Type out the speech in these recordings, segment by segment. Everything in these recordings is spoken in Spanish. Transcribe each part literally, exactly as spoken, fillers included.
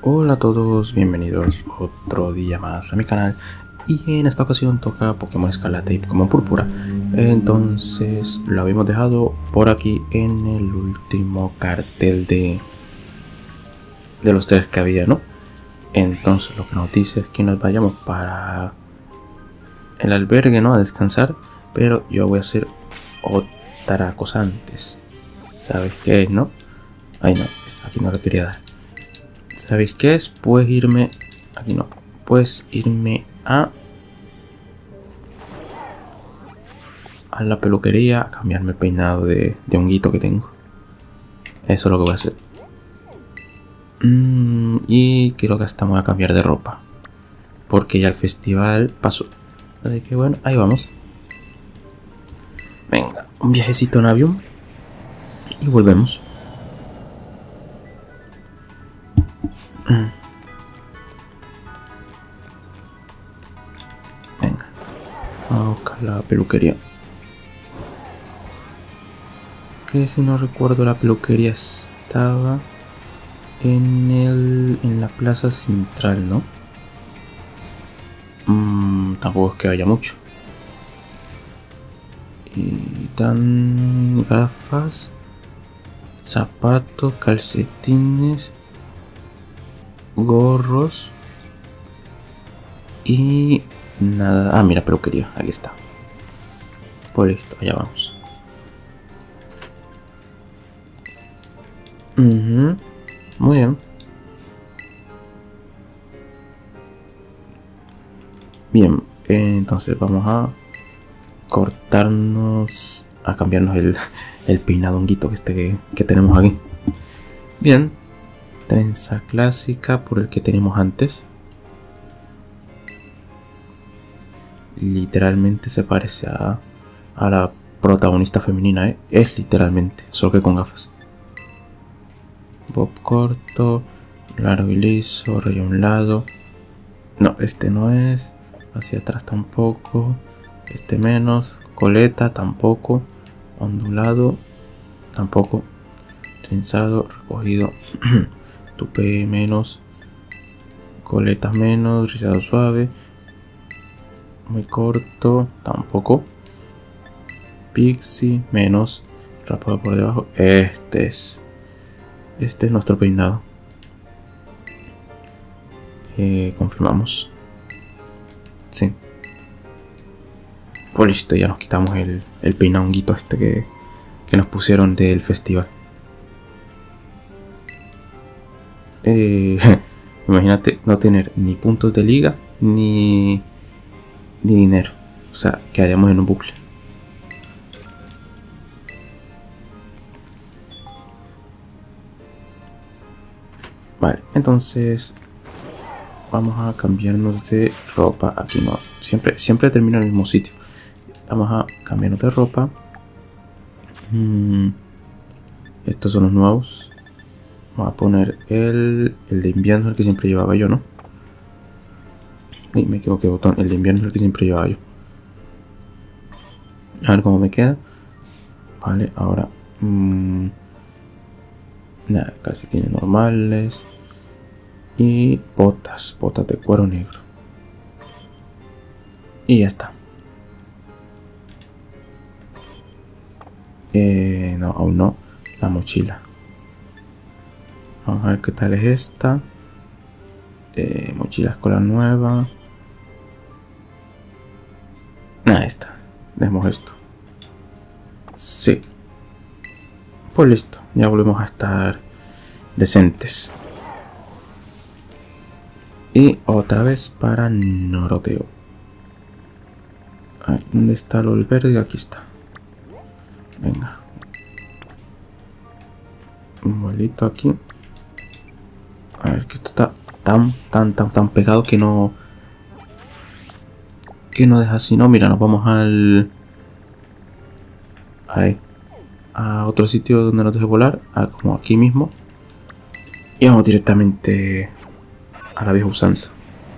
Hola a todos, bienvenidos otro día más a mi canal. Y en esta ocasión toca Pokémon Escarlata y Pokémon Púrpura. Entonces lo habíamos dejado por aquí en el último cartel de, de los tres que había, ¿no? Entonces lo que nos dice es que nos vayamos para el albergue, ¿no? A descansar. Pero yo voy a hacer otra cosa antes. ¿Sabes qué es, no? Ay no, aquí no lo quería dar. ¿Sabéis qué es? Puedes irme... Aquí no. Puedes irme a... A la peluquería a cambiarme el peinado de, de honguito que tengo. Eso es lo que voy a hacer. Mm, y creo que hasta me voy a cambiar de ropa. Porque ya el festival pasó. Así que bueno, ahí vamos. Venga, un viajecito en avión. Y volvemos. Venga, vamos a buscar la peluquería. Que si no recuerdo, la peluquería estaba en el en la plaza central, ¿no? Mm, tampoco es que haya mucho. Y dan gafas, zapatos, calcetines, gorros y nada. Ah, mira, peluquería, aquí está. Pues listo, allá vamos. Uh-huh. Muy bien. Bien, eh, entonces vamos a cortarnos, a cambiarnos el, el peinado honguito que, este, que tenemos aquí. Bien. Trenza clásica por el que tenemos antes. Literalmente se parece a, a la protagonista femenina, ¿eh? Es literalmente, solo que con gafas. Bob corto, largo y liso, rayo a un lado. No, este no es. Hacia atrás tampoco. Este menos. Coleta tampoco. Ondulado tampoco. Trenzado, recogido. Tupé menos, coletas menos, rizado suave, muy corto, tampoco, pixie menos, rapado por debajo. Este es, este es nuestro peinado. Eh, confirmamos. Sí. Pues listo, ya nos quitamos el, el peinado honguito este que, que nos pusieron del festival. Eh, imagínate no tener ni puntos de liga ni, ni dinero. O sea, quedaríamos en un bucle. Vale, entonces vamos a cambiarnos de ropa. Aquí no, siempre, siempre termino en el mismo sitio. Vamos a cambiarnos de ropa. mm, Estos son los nuevos. Vamos a poner el, el de invierno, el que siempre llevaba yo, ¿no? Ay, me equivoqué, botón. El de invierno es el que siempre llevaba yo. A ver cómo me queda. Vale, ahora... Mmm, nada, casi tiene normales. Y botas, botas de cuero negro. Y ya está. Eh, no, aún no. La mochila. Vamos a ver qué tal es esta. Eh, mochila escolar nueva. Nada, esta. Dejemos esto. Sí. Pues listo. Ya volvemos a estar decentes. Y otra vez para Noroteo. A ver, ¿dónde está el albergue? Aquí está. Venga. Un vuelito aquí. A ver, que esto está tan, tan, tan, tan pegado que no... Que no deja así, no. Mira, nos vamos al... Ahí. A otro sitio donde nos deje volar. A, como aquí mismo. Y vamos directamente a la vieja usanza.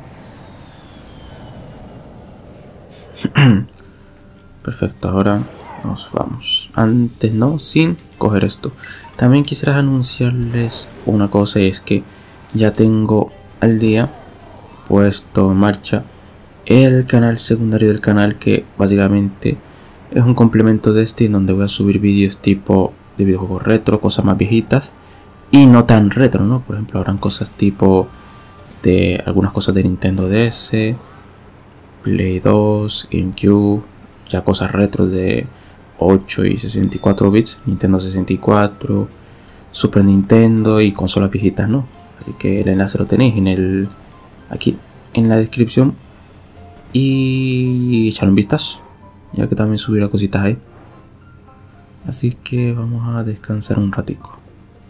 Perfecto, ahora nos vamos. Antes no, sin coger esto. También quisiera anunciarles una cosa, y es que ya tengo al día puesto en marcha el canal secundario del canal, que básicamente es un complemento de este, en donde voy a subir vídeos tipo de videojuegos retro, cosas más viejitas y no tan retro, ¿no? Por ejemplo, habrán cosas tipo de algunas cosas de Nintendo D S, Play dos, GameCube, ya cosas retro de ocho y sesenta y cuatro bits, Nintendo sesenta y cuatro, Super Nintendo y consolas viejitas, ¿no? Así que el enlace lo tenéis en el aquí en la descripción y echar un vistazo, ya que también subiré cositas ahí. Así que vamos a descansar un ratico.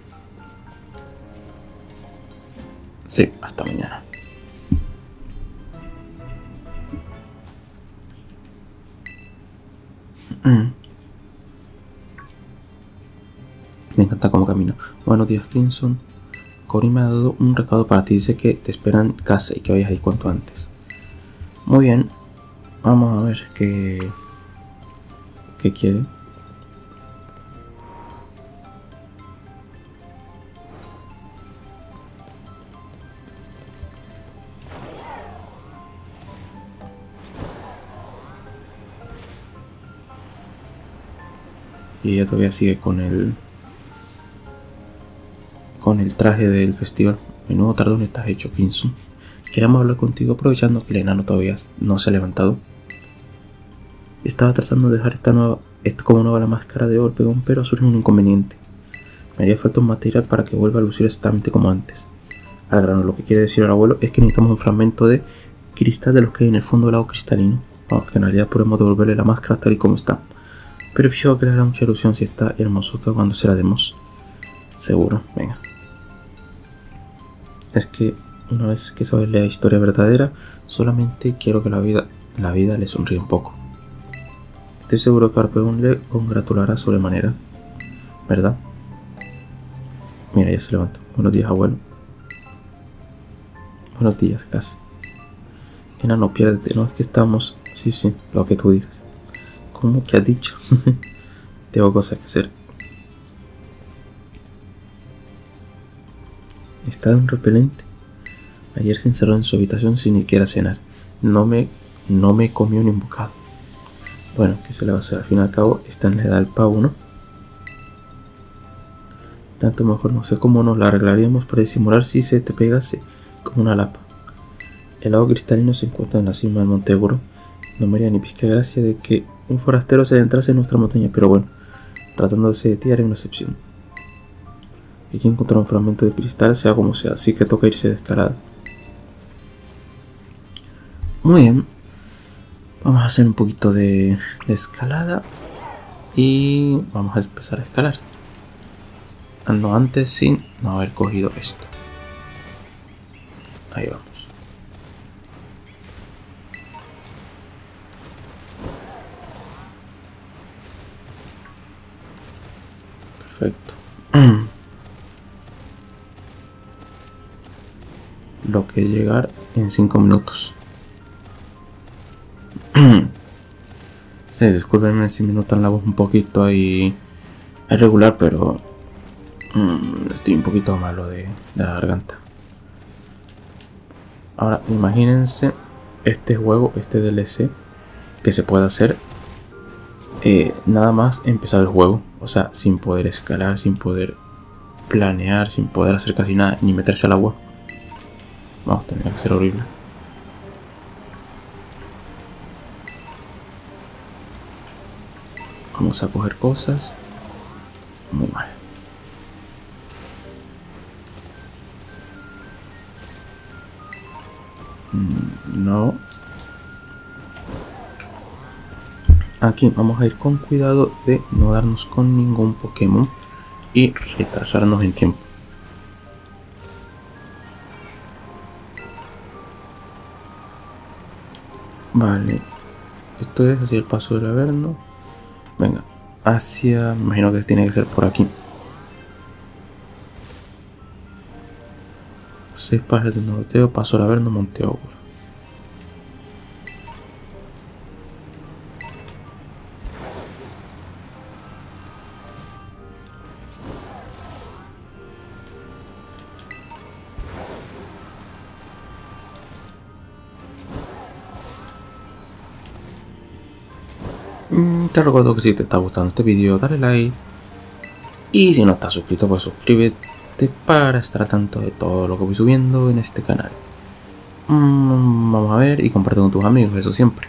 Sí, hasta mañana. Me encanta cómo camino. Buenos días, Crimson. Cory me ha dado un recado para ti. Dice que te esperan en casa y que vayas ahí cuanto antes. Muy bien. Vamos a ver qué... ¿Qué quiere? Y ella todavía sigue con el... Con el traje del festival. Menudo tardón estás hecho, Crimson. Queremos hablar contigo aprovechando que el enano todavía no se ha levantado. Estaba tratando de dejar esta nueva, esta como nueva la máscara de Orpheon, pero surge un inconveniente. Me haría falta un material para que vuelva a lucir exactamente como antes. Al grano, lo que quiere decir el abuelo es que necesitamos un fragmento de cristal de los que hay en el fondo del lago cristalino. Vamos, que en realidad podemos devolverle la máscara tal y como está. Pero fijo que le hará mucha ilusión si está hermosota cuando se la demos. Seguro, venga. Es que una vez que sabes la historia verdadera, solamente quiero que la vida, la vida le sonríe un poco. Estoy seguro que Orpheon le congratulará sobremanera, ¿verdad? Mira, ya se levanta. Buenos días, abuelo. Buenos días, casi. Enano, piérdete, no es que estamos... Sí, sí, lo que tú digas. ¿Cómo que has dicho? Tengo cosas que hacer. Está de un repelente. Ayer se encerró en su habitación sin ni siquiera cenar. No me, no me comió ni un bocado. Bueno, ¿qué se le va a hacer? Al fin y al cabo está en la edad del pavo, ¿no? Tanto mejor, no sé cómo nos la arreglaríamos para disimular si se te pegase como una lapa. El lago cristalino se encuentra en la cima del Monte Ebro. No me haría ni pizca gracia de que un forastero se adentrase en nuestra montaña, pero bueno, tratándose de ti haré una excepción. Hay que encontrar un fragmento de cristal, sea como sea, así que toca irse de escalada. Muy bien. Vamos a hacer un poquito de, de escalada y vamos a empezar a escalar. No antes sin no haber cogido esto. Ahí vamos. Perfecto. Lo que es llegar en cinco minutos. Sí, discúlpenme si me notan la voz un poquito ahí irregular, pero mmm, estoy un poquito malo de, de la garganta. Ahora, imagínense este juego, este D L C, que se puede hacer eh, nada más empezar el juego. O sea, sin poder escalar, sin poder planear, sin poder hacer casi nada, ni meterse al agua. Vamos, tendría que ser horrible. Vamos a coger cosas. Muy mal. No. Aquí vamos a ir con cuidado de no darnos con ningún Pokémon y retrasarnos en tiempo. Vale. Esto es hacia el paso del Averno. Venga. Hacia... Me imagino que tiene que ser por aquí. Seis pares de norteo, paso del Averno, Monte Ogro. Mm, te recuerdo que si te está gustando este vídeo, dale like. Y si no estás suscrito, pues suscríbete para estar al tanto de todo lo que voy subiendo en este canal. Mm, vamos a ver y comparte con tus amigos, eso siempre.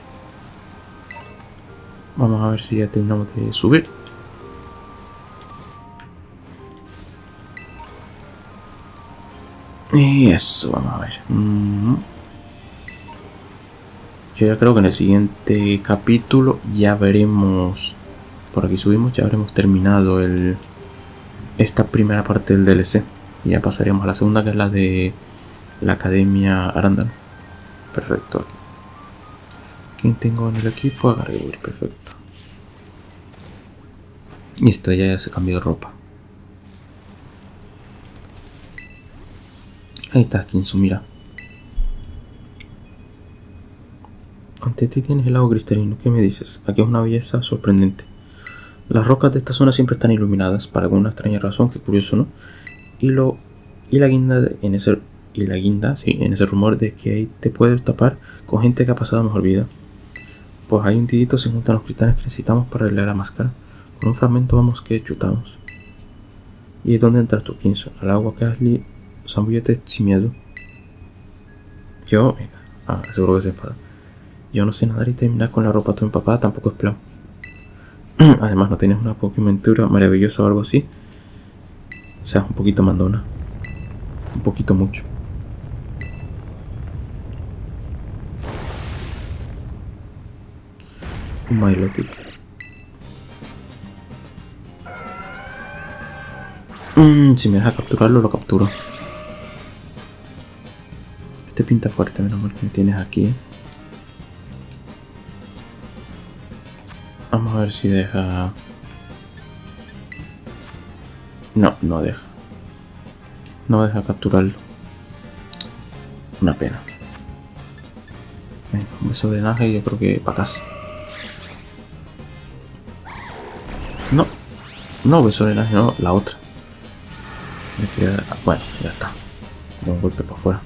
Vamos a ver si ya terminamos de subir. Y eso, vamos a ver. Mm. Yo ya creo que en el siguiente capítulo ya veremos. Por aquí subimos, ya habremos terminado el esta primera parte del D L C. Y ya pasaríamos a la segunda, que es la de la Academia Arándano. Perfecto. Aquí. ¿Quién tengo en el equipo? A Gargir, perfecto. Listo, ya, ya se cambió de ropa. Ahí está, Kinsu, mira. Ante ti tienes el lago cristalino, ¿qué me dices? Aquí es una belleza sorprendente. Las rocas de esta zona siempre están iluminadas, por alguna extraña razón, que curioso, ¿no? Y lo y la guinda de, en ese y la guinda, sí, en ese rumor de que ahí te puedes tapar con gente que ha pasado mejor vida. Pues hay un tidito se juntan los cristales que necesitamos para arreglar la máscara. Con un fragmento vamos que chutamos. ¿Y dónde entras tú, Kinsu? Al agua que Ashley, zambullete sin miedo. Yo, venga, ah, seguro que se enfada. Yo no sé nadar y terminar con la ropa toda empapada tampoco es plan. Además, no tienes una Pokémontura maravillosa o algo así. O sea, un poquito mandona. Un poquito mucho. Un Milotic. Mm, si me deja capturarlo, lo capturo. Este pinta fuerte, menos mal que me tienes aquí. Vamos a ver si deja... No, no deja. No deja capturarlo. Una pena. Venga, un beso de naje y yo creo que para casa. No. No, beso de naje, no, la otra. Me queda... Bueno, ya está. De un golpe para afuera.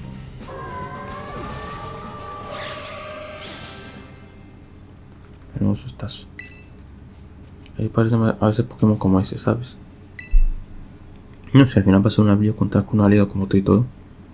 Pero un sustazo. Ahí parece a veces Pokémon como ese, ¿sabes? No sé, al final va a ser un avión contar con un aliado como tú y todo.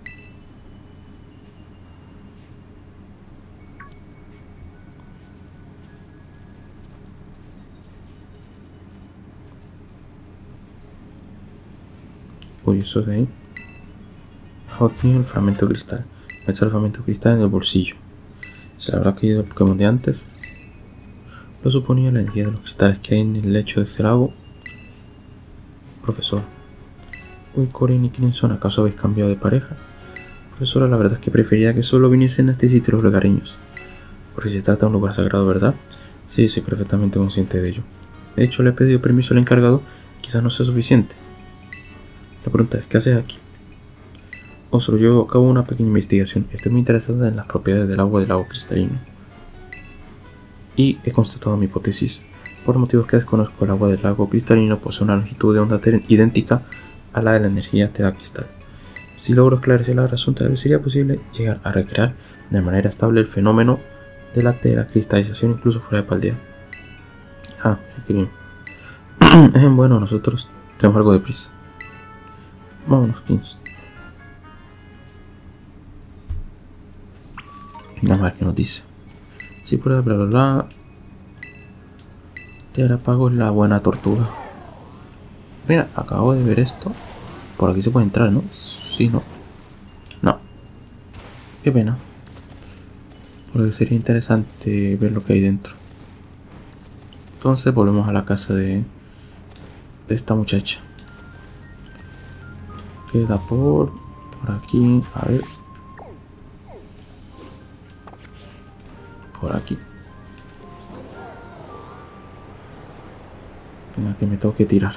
Uy, eso de ahí. Hot Meal, fragmento de cristal. Me echa el fragmento de cristal en el bolsillo. ¿Se le habrá caído el Pokémon de antes? Lo suponía la energía de los cristales que hay en el lecho de este lago. Profesor. Uy, Corin y Crimson, ¿acaso habéis cambiado de pareja? Profesora, la verdad es que prefería que solo viniesen a este sitio los lugareños. Porque se trata de un lugar sagrado, ¿verdad? Sí, soy perfectamente consciente de ello. De hecho, le he pedido permiso al encargado, quizás no sea suficiente. La pregunta es, ¿qué haces aquí? Ostro, yo acabo una pequeña investigación. Estoy muy interesada en las propiedades del agua del lago cristalino. Y he constatado mi hipótesis. Por motivos que desconozco, el agua del lago cristalino posee una longitud de onda idéntica a la de la energía Theta Cristal. Si logro esclarecer la razón, tal vez sería posible llegar a recrear de manera estable el fenómeno de la teracristalización incluso fuera de Paldea. Ah, qué bien. Bueno, nosotros tenemos algo de prisa. Vámonos, Kings. Vamos a ver qué nos dice. Si prueba bla bla bla. Terapago es la buena tortuga. Mira, acabo de ver esto. Por aquí se puede entrar, ¿no? Sí, no. No. Qué pena. Porque sería interesante ver lo que hay dentro. Entonces volvemos a la casa de, de esta muchacha. Queda por, por aquí. A ver. Por aquí. Venga, que me tengo que tirar.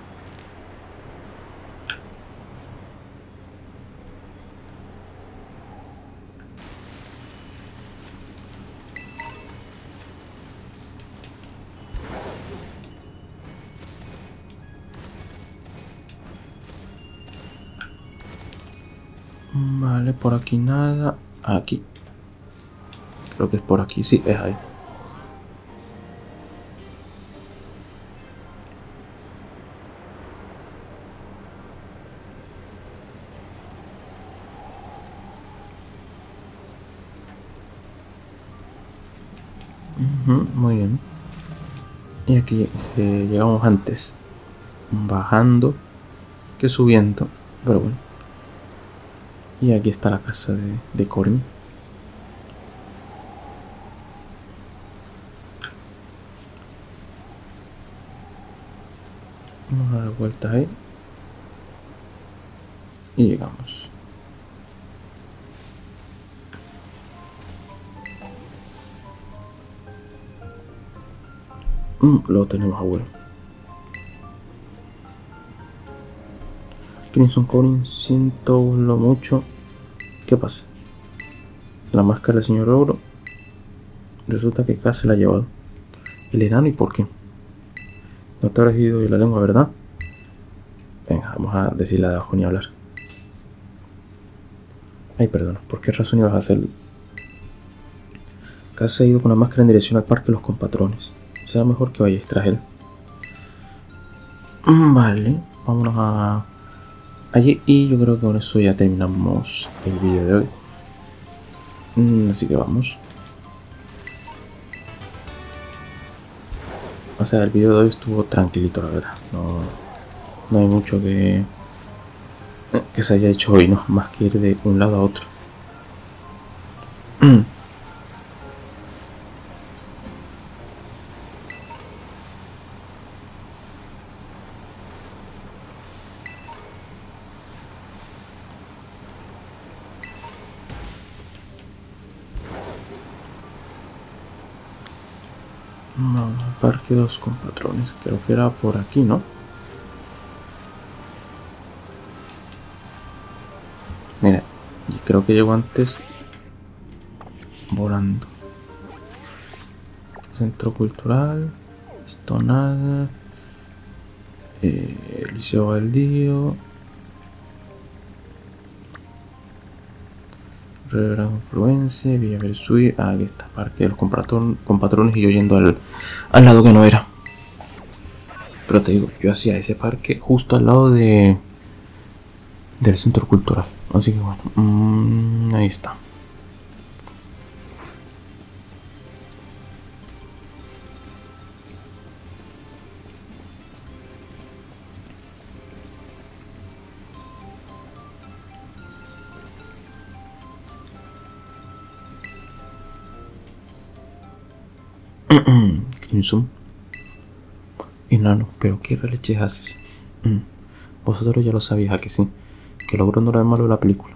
Vale, por aquí nada. Aquí. Creo que es por aquí, sí, es ahí. Uh-huh, muy bien. Y aquí eh, llegamos antes bajando que subiendo, pero bueno. Y aquí está la casa de, de Corin. Vamos a dar vueltas ahí. Y llegamos. Mm, lo tenemos, abuelo. Crimson Corin, siento lo mucho. ¿Qué pasa? La máscara del señor Ogro. Resulta que Cass se la ha llevado. El enano, ¿y por qué? No te habrás ido de la lengua, ¿verdad? Venga, vamos a decirle a abajo ni hablar. Ay, perdona, ¿por qué razón ibas a hacerlo? Cass se ha ido con la máscara en dirección al parque de los compatrones. Será mejor que vayáis tras él. Vale, vámonos a allí y yo creo que con eso ya terminamos el vídeo de hoy. Mm, así que vamos. O sea, el vídeo de hoy estuvo tranquilito, la verdad. No, no hay mucho que, que se haya hecho hoy, ¿no? Más que ir de un lado a otro. Vamos al parque de los compatrones. Creo que era por aquí, ¿no? Mira, creo que llegó antes volando. Centro cultural. Esto nada. Eh, Liceo Baldío. Gran Influencia, Villa Versui. Ah, aquí está, parque de los compatrones y yo yendo al, al lado que no era. Pero te digo, yo hacía ese parque justo al lado de del centro cultural. Así que bueno, mmm, ahí está. Crimson. Enano, pero qué leches haces. Mm. Vosotros ya lo sabíais, ¿a que sí? Que logró no era el malo de la película.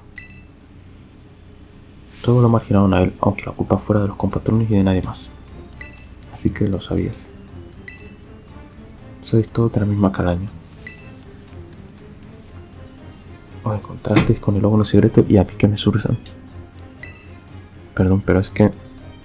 Todo lo marginaron a él, aunque la culpa fuera de los compatrones y de nadie más. Así que lo sabías. Sois todos de la misma calaña. Os encontrasteis con el óvulo secreto y a mí que me sursan. Perdón, pero es que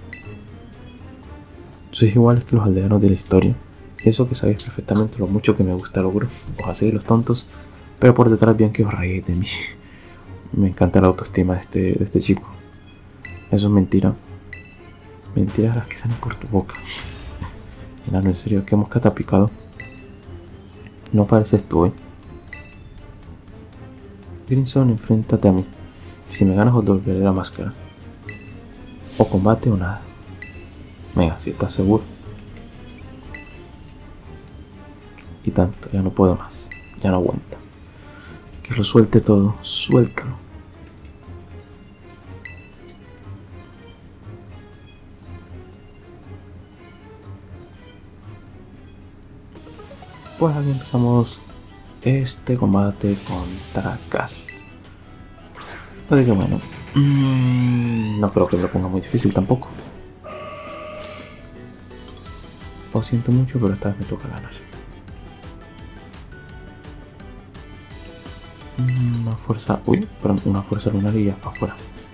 sois iguales que los aldeanos de la historia. Y eso que sabéis perfectamente lo mucho que me gusta el ogro. Os hacéis los tontos, pero por detrás bien que os reís de mí. Me encanta la autoestima de este, de este chico. Eso es mentira. Mentiras las que salen por tu boca. Enano, en serio, que hemos catapicado. No pareces tú, ¿eh? Crimson, enfréntate a mí. Si me ganas os devolveré la máscara. O combate o nada. Venga, si estás seguro. Y tanto, ya no puedo más. Ya no aguanta. Que lo suelte todo. Suéltalo. Pues aquí empezamos este combate contra Cass. Así que bueno, mmm, no creo que lo ponga muy difícil tampoco. Lo siento mucho, pero esta vez me toca ganar. Una fuerza, uy, perdón, una fuerza lunar y ya para afuera.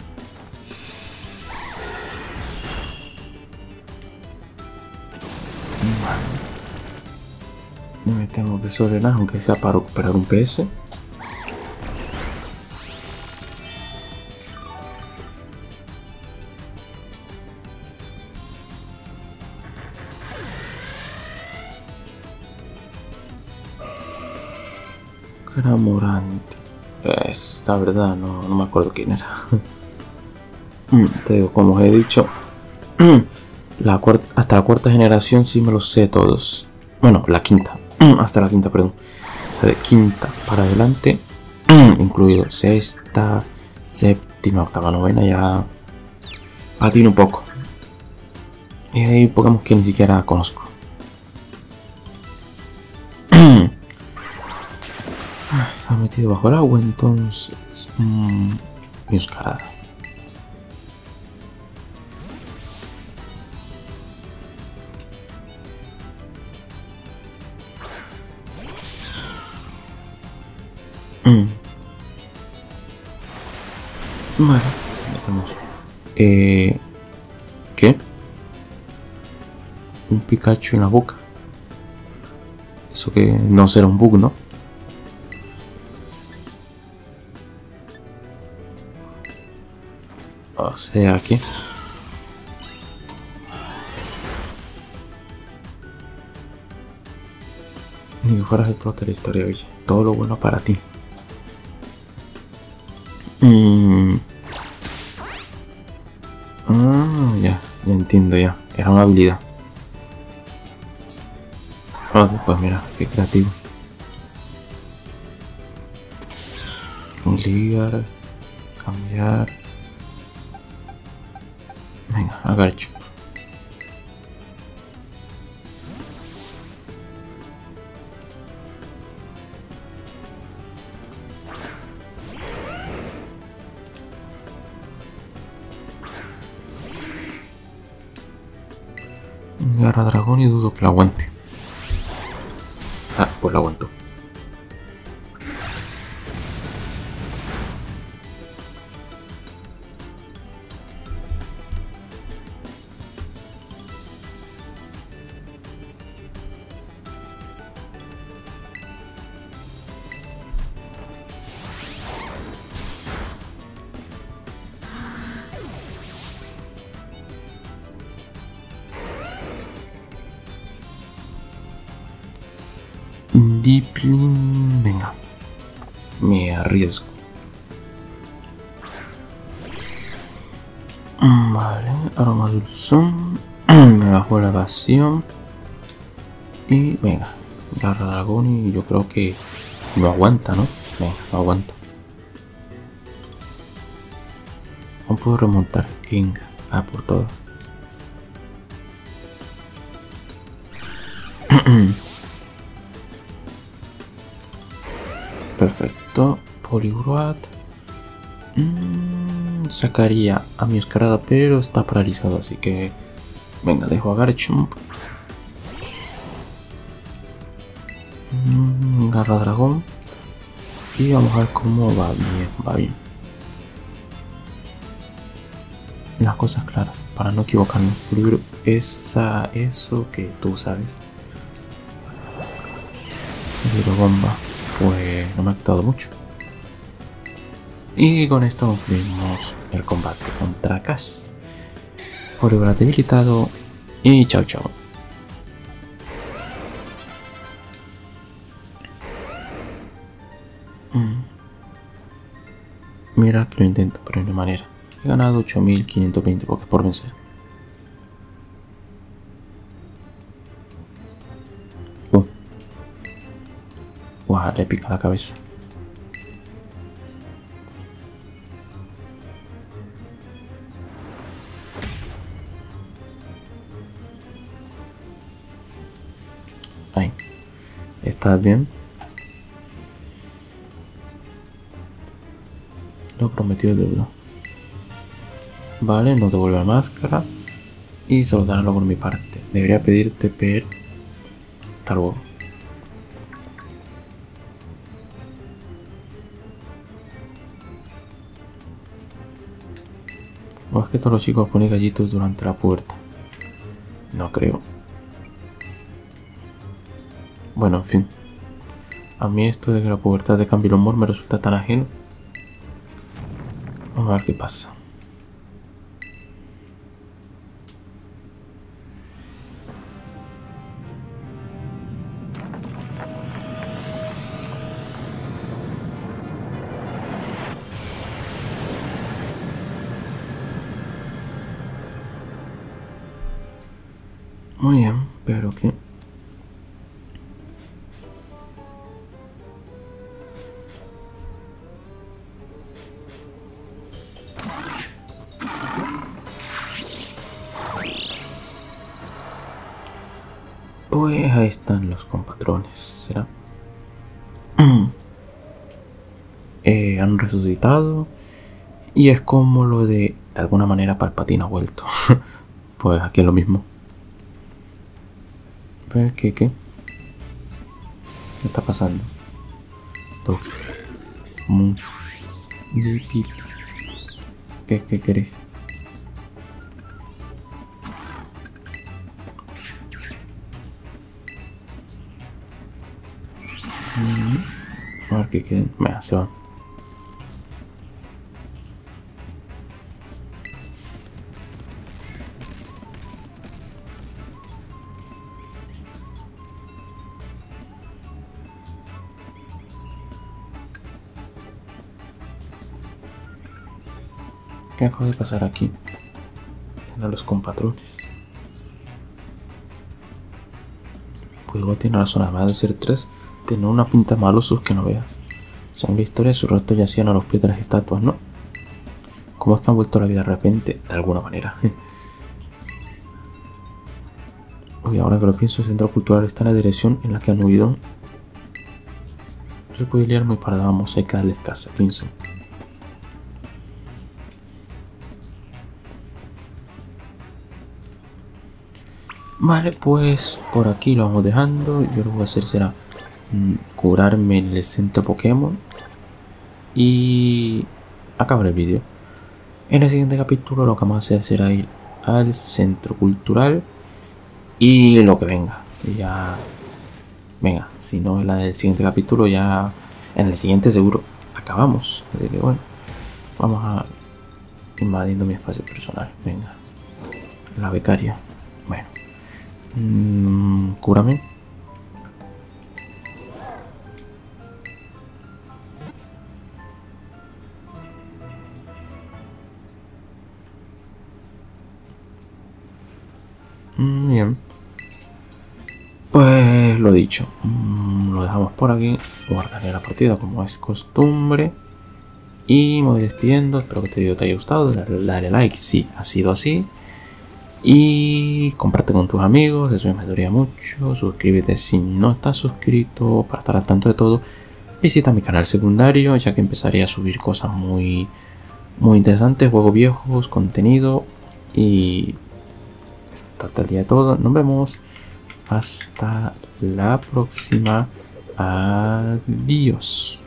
Y me tengo que sobrenar, aunque sea para recuperar un P S. Cramorante. Es la verdad, no, no me acuerdo quién era. Te digo, como os he dicho, La cuarta, hasta la cuarta generación sí me los sé todos. Bueno, la quinta. Hasta la quinta, perdón. O sea, de quinta para adelante. Incluido sexta, séptima, octava, novena. Ya patino un poco. Y hay Pokémon que ni siquiera conozco. Se ha metido bajo el agua, entonces... Mmm, Miuscarada. Mm. Vale, metemos. Eh, ¿Qué? Un Pikachu en la boca. Eso que no será un bug, ¿no? O sea que... Ni que fueras el plot de la historia, oye. Todo lo bueno para ti. Mm. Ah, ya, ya entiendo ya. Era una habilidad. Ah, pues mira, qué creativo. Ligar, cambiar. Venga, agacho. Garra dragón y dudo que la aguante. Ah, pues la aguanto. Deepling, venga, me arriesgo. Vale, aroma dulzón, me bajó la evasión y venga, garra dragón y yo creo que no aguanta, ¿no? Venga, no aguanta. No puedo remontar, venga, a por todo. Perfecto, Poliwrath. Mm, sacaría a Miuscarada, pero está paralizado, así que venga, dejo a Garchomp. Mm, Garra dragón. Y vamos a ver cómo va bien, va bien. Las cosas claras, para no equivocarme. Libro, esa, eso que tú sabes. Libro bomba. Pues no me ha quitado mucho. Y con esto concluimos el combate contra Cass. Poliwrath debilitado. Y chao chao. Mm. Mira que lo intento, pero no hay manera. He ganado ocho mil quinientos veinte Pokés por vencer. Uh. Guau, le pica la cabeza. Ahí. ¿Estás bien? Lo prometido de deuda. Vale, no devuelve la máscara. Y se lo darán luego por mi parte. Debería pedirte per... Hasta luego. O es que todos los chicos ponen gallitos durante la puerta. No creo. Bueno, en fin. A mí esto de que la pubertad de Cambio Humor me resulta tan ajeno. Vamos a ver qué pasa. Muy bien, pero que... Pues ahí están los compatrones, ¿será? eh, han resucitado y es como lo de, de alguna manera Palpatine ha vuelto. Pues aquí es lo mismo. ¿Qué, qué? ¿Qué está pasando? Dos. Mucho. ¿Qué, qué queréis? A ver qué quieren. Venga, se van. ¿Qué acaba de pasar aquí? A los compatrones. Pues igual tiene razón, además de ser tres, tiene una pinta malosos que no veas. Según la historia, sus restos yacían a los pies de las estatuas, ¿no? ¿Cómo es que han vuelto a la vida de repente? De alguna manera. Uy, ahora que lo pienso, el centro cultural está en la dirección en la que han huido. Se puede liar muy parada, vamos, hay que darles casa, Crimson. Vale, pues por aquí lo vamos dejando. Yo lo que voy a hacer será mmm, curarme en el centro Pokémon y acabar el vídeo. En el siguiente capítulo lo que vamos a hacer será ir al centro cultural y lo que venga. Ya, venga, si no es la del siguiente capítulo, ya en el siguiente seguro acabamos. Así que bueno, vamos a invadiendo mi espacio personal. Venga, la becaria. Bueno. Mm, cúrame. Mm, bien. Pues lo dicho. Mm, lo dejamos por aquí. Guardaré la partida como es costumbre. Y me voy despidiendo. Espero que este video te haya gustado. Dale, dale like si ha sido así. Y comparte con tus amigos, eso me ayudaría mucho. Suscríbete si no estás suscrito para estar al tanto de todo. Visita mi canal secundario, ya que empezaré a subir cosas muy, muy interesantes, juegos viejos, contenido. Y hasta el día de todo. Nos vemos. Hasta la próxima. Adiós.